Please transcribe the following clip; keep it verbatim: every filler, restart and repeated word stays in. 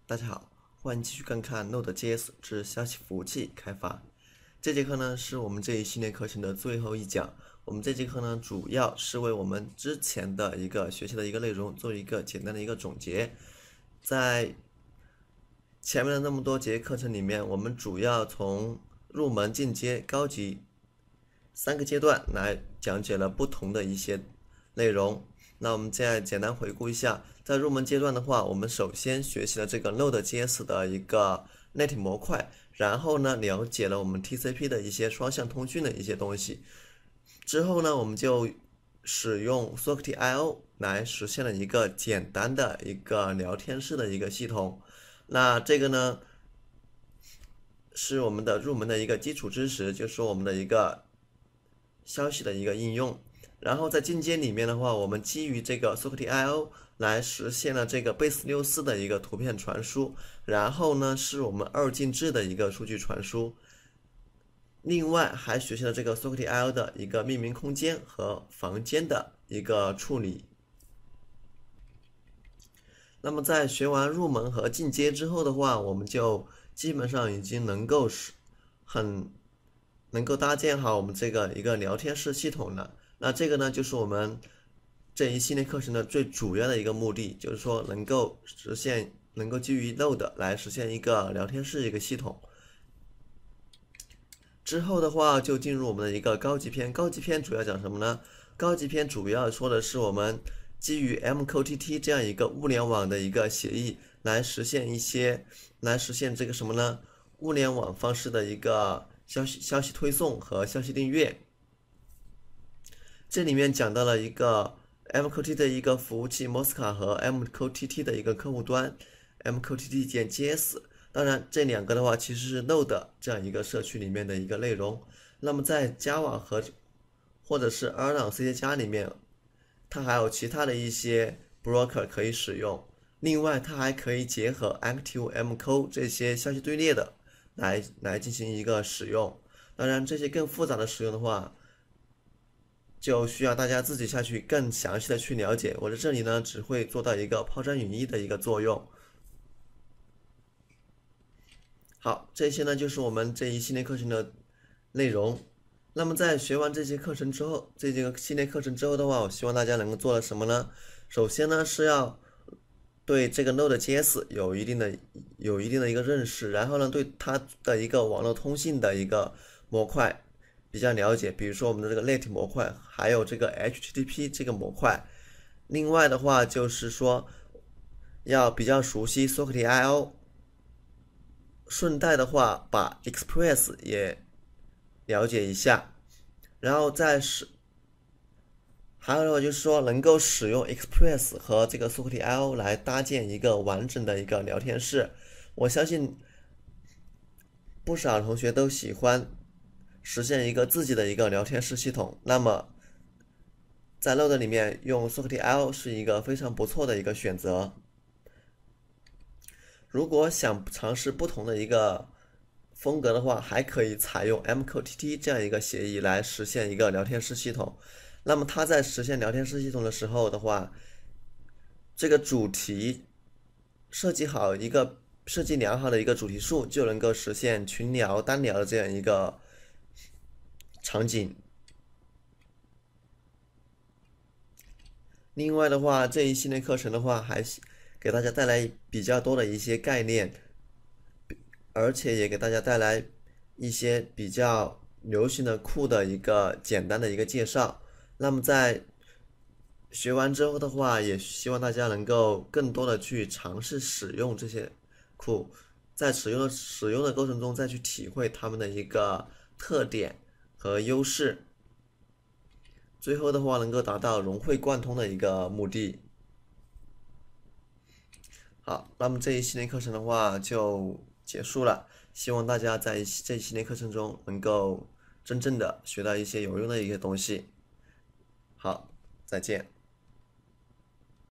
大家好，欢迎继续观看 Node.js 之消息服务器开发。这节课呢是我们这一系列课程的最后一讲。我们这节课呢主要是为我们之前的一个学习的一个内容做一个简单的一个总结。在前面的那么多节课程里面，我们主要从入门、进阶、高级三个阶段来讲解了不同的一些内容。那我们再简单回顾一下，在入门阶段的话，我们首先学习了这个 Node.js 的一个内体模块，然后呢，了解了我们 T C P 的一些双向通讯的一些东西。之后呢，我们就使用 Socket I O 来实现了一个简单的一个聊天室的一个系统。那这个呢，是我们的入门的一个基础知识，就是我们的一个消息的一个应用。然后在进阶里面的话，我们基于这个 Socket I O 来实现了这个 Base 六十四的一个图片传输，然后呢是我们二进制的一个数据传输。另外还学习了这个 Socket I O 的一个命名空间和房间的一个处理。那么在学完入门和进阶之后的话，我们就基本上已经能够是很能够搭建好我们这个一个聊天室系统了。那这个呢，就是我们这一系列课程的最主要的一个目的，就是说能够实现，能够基于 Node 来实现一个聊天室一个系统。之后的话，就进入我们的一个高级篇。高级篇主要讲什么呢？高级篇主要说的是我们基于 M Q T T 这样一个物联网的一个协议，来实现一些，来实现这个什么呢？物联网方式的一个消息消息推送和消息订阅。这里面讲到了一个 M Q T T 的一个服务器 Mosca 和 M Q T T 的一个客户端 M Q T T 减 J S。当然，这两个的话其实是 Node 这样一个社区里面的一个内容。那么在 Java 和或者是 Erlang C 加里面，它还有其他的一些 broker 可以使用。另外，它还可以结合 ActiveMQ 这些消息队列的来来进行一个使用。当然，这些更复杂的使用的话，就需要大家自己下去更详细的去了解。我在这里呢，只会做到一个抛砖引玉的一个作用。好，这些呢就是我们这一系列课程的内容。那么在学完这些课程之后，这节个系列课程之后的话，我希望大家能够做了什么呢？首先呢是要对这个 Node.js 有一定的有一定的一个认识，然后呢对它的一个网络通信的一个模块比较了解，比如说我们的这个 Net 模块，还有这个 H T T P 这个模块。另外的话就是说要比较熟悉 Socket I O， 顺带的话把 Express 也了解一下，然后再是还有的话就是说能够使用 Express 和这个 Socket I O 来搭建一个完整的一个聊天室。我相信不少同学都喜欢实现一个自己的一个聊天室系统，那么在 Node 里面用 Socket I O 是一个非常不错的一个选择。如果想尝试不同的一个风格的话，还可以采用 M Q T T 这样一个协议来实现一个聊天室系统。那么它在实现聊天室系统的时候的话，这个主题设计好一个设计良好的一个主题数，就能够实现群聊、单聊的这样一个场景。另外的话，这一系列课程的话，还给大家带来比较多的一些概念，而且也给大家带来一些比较流行的库的一个简单的一个介绍。那么在学完之后的话，也希望大家能够更多的去尝试使用这些库，在使用的使用的过程中再去体会它们的一个特点和优势，最后的话能够达到融会贯通的一个目的。好，那么这一系列课程的话就结束了，希望大家在这一系列课程中能够真正的学到一些有用的一些东西。好，再见。